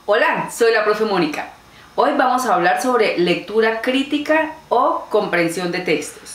Hola, soy la profe Mónica. Hoy vamos a hablar sobre lectura crítica o comprensión de textos.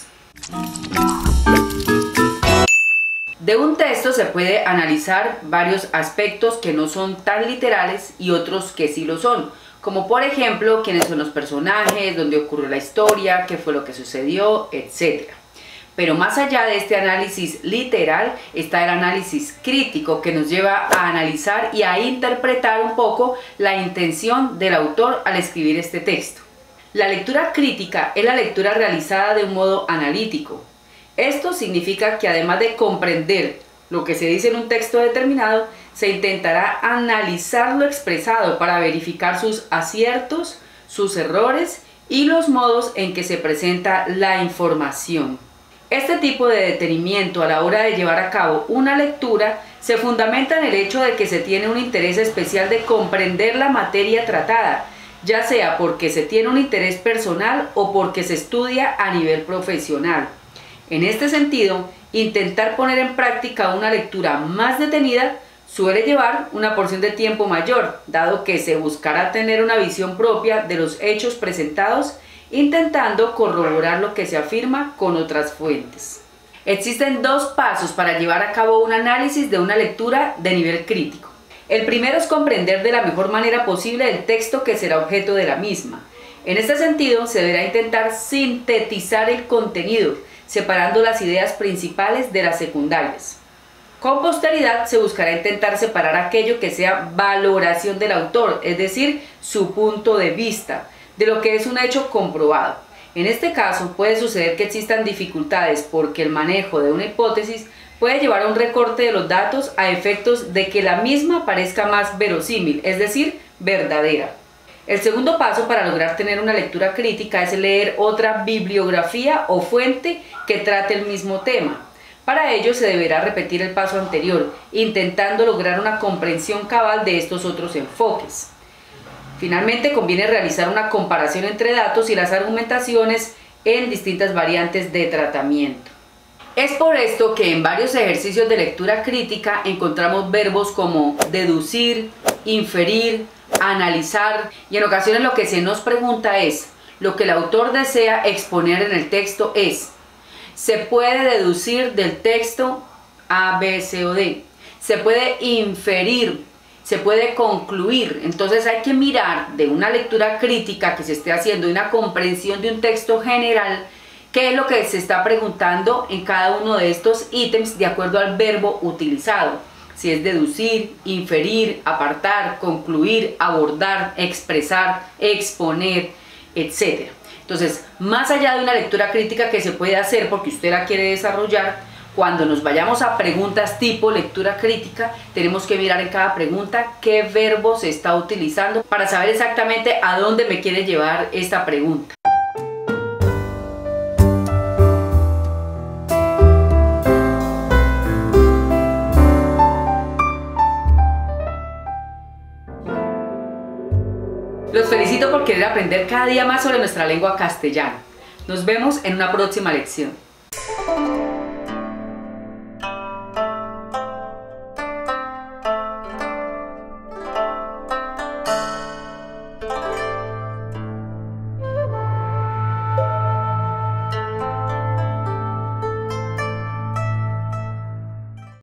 De un texto se puede analizar varios aspectos que no son tan literales y otros que sí lo son, como por ejemplo quiénes son los personajes, dónde ocurrió la historia, qué fue lo que sucedió, etc. Pero más allá de este análisis literal está el análisis crítico, que nos lleva a analizar y a interpretar un poco la intención del autor al escribir este texto. La lectura crítica es la lectura realizada de un modo analítico. Esto significa que además de comprender lo que se dice en un texto determinado, se intentará analizar lo expresado para verificar sus aciertos, sus errores y los modos en que se presenta la información. Este tipo de detenimiento a la hora de llevar a cabo una lectura se fundamenta en el hecho de que se tiene un interés especial de comprender la materia tratada, ya sea porque se tiene un interés personal o porque se estudia a nivel profesional. En este sentido, intentar poner en práctica una lectura más detenida suele llevar una porción de tiempo mayor, dado que se buscará tener una visión propia de los hechos presentados, intentando corroborar lo que se afirma con otras fuentes. Existen dos pasos para llevar a cabo un análisis de una lectura de nivel crítico. El primero es comprender de la mejor manera posible el texto que será objeto de la misma. En este sentido, se deberá intentar sintetizar el contenido, separando las ideas principales de las secundarias. Con posteridad se buscará intentar separar aquello que sea valoración del autor, es decir, su punto de vista, de lo que es un hecho comprobado. En este caso puede suceder que existan dificultades porque el manejo de una hipótesis puede llevar a un recorte de los datos a efectos de que la misma parezca más verosímil, es decir, verdadera. El segundo paso para lograr tener una lectura crítica es leer otra bibliografía o fuente que trate el mismo tema. Para ello se deberá repetir el paso anterior, intentando lograr una comprensión cabal de estos otros enfoques. Finalmente, conviene realizar una comparación entre datos y las argumentaciones en distintas variantes de tratamiento. Es por esto que en varios ejercicios de lectura crítica encontramos verbos como deducir, inferir, analizar, y en ocasiones lo que se nos pregunta es, lo que el autor desea exponer en el texto es: ¿se puede deducir del texto A, B, C o D? ¿Se puede inferir? ¿Se puede concluir? Entonces hay que mirar de una lectura crítica que se esté haciendo y una comprensión de un texto general, qué es lo que se está preguntando en cada uno de estos ítems de acuerdo al verbo utilizado. Si es deducir, inferir, apartar, concluir, abordar, expresar, exponer, etc. Entonces, más allá de una lectura crítica que se puede hacer porque usted la quiere desarrollar, cuando nos vayamos a preguntas tipo lectura crítica, tenemos que mirar en cada pregunta qué verbo se está utilizando para saber exactamente a dónde me quiere llevar esta pregunta. Los felicito por querer aprender cada día más sobre nuestra lengua castellana. Nos vemos en una próxima lección.